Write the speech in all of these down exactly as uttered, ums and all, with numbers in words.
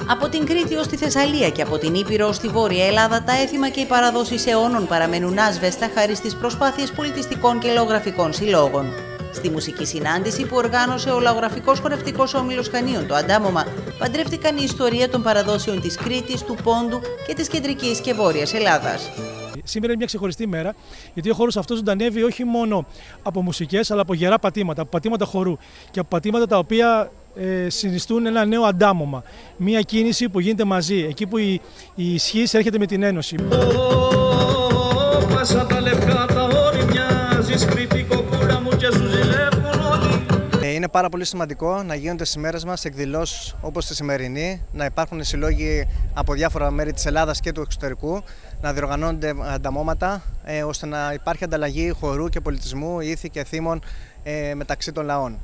Από την Κρήτη ως τη Θεσσαλία και από την Ήπειρο ως τη Βόρεια Ελλάδα, τα έθιμα και οι παραδόσεις αιώνων παραμένουν άσβεστα χάρη στις προσπάθειες πολιτιστικών και λαογραφικών συλλόγων. Στη μουσική συνάντηση που οργάνωσε ο Λαογραφικός Χορευτικός Όμιλος Χανίων, το Αντάμωμα, παντρεύτηκαν η ιστορία των παραδόσεων της Κρήτης, του Πόντου και της Κεντρικής και Βόρειας Ελλάδας. Σήμερα είναι μια ξεχωριστή μέρα, γιατί ο χώρος αυτός ζωντανεύει όχι μόνο από μουσικές, αλλά από γερά πατήματα, από πατήματα χορού και από πατήματα τα οποία ε, συνιστούν ένα νέο αντάμωμα. Μια κίνηση που γίνεται μαζί, εκεί που η, η ισχύς έρχεται με την ένωση. Είναι πάρα πολύ σημαντικό να γίνονται στις μέρες μας εκδηλώσεις όπως τη σημερινή, να υπάρχουν συλλόγοι από διάφορα μέρη της Ελλάδας και του εξωτερικού, να διοργανώνονται ανταμώματα, ε, ώστε να υπάρχει ανταλλαγή χορού και πολιτισμού, ήθη και θύμων ε, μεταξύ των λαών.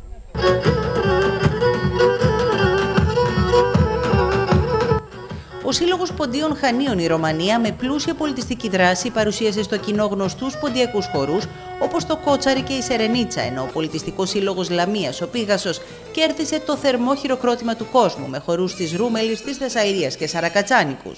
Ο Σύλλογος Ποντίων Χανίων η Ρωμανία, με πλούσια πολιτιστική δράση, παρουσίασε στο κοινό γνωστούς ποντιακούς χορούς όπως το Κότσαρι και η Σερενίτσα, ενώ ο Πολιτιστικός Σύλλογος Λαμίας, ο Πίγασος, κέρδισε το θερμό χειροκρότημα του κόσμου με χορούς της Ρούμελης, της Θεσσαλίας και Σαρακατσάνικους.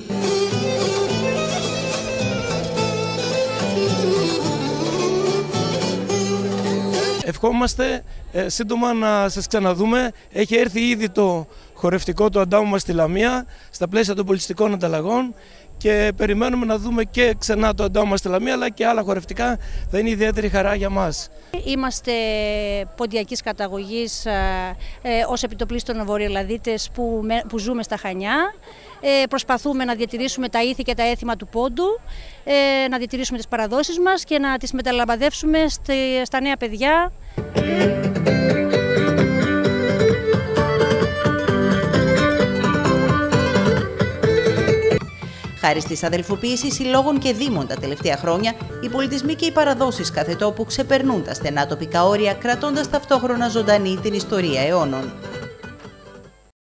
Ευχόμαστε ε, σύντομα να σας ξαναδούμε. Έχει έρθει ήδη το χορευτικό του Αντάμωμα στη Λαμία στα πλαίσια των πολιτιστικών ανταλλαγών και περιμένουμε να δούμε και ξανά το Αντάμωμα στη Λαμία, αλλά και άλλα χορευτικά. Θα είναι ιδιαίτερη χαρά για μας. Είμαστε ποντιακής καταγωγής ε, ε, ως επιτοπλίστων βορειοελλαδίτες που, που ζούμε στα Χανιά. Ε, προσπαθούμε να διατηρήσουμε τα ήθη και τα έθιμα του Πόντου, ε, να διατηρήσουμε τις παραδόσεις μας και να τις μεταλαμπαδεύσουμε στη, στα νέα παιδιά. Χάρη στις αδελφοποίησεις συλλόγων και δήμων τα τελευταία χρόνια, οι πολιτισμοί και οι παραδόσεις κάθε τόπου ξεπερνούν τα στενά τοπικά όρια, κρατώντας ταυτόχρονα ζωντανή την ιστορία αιώνων.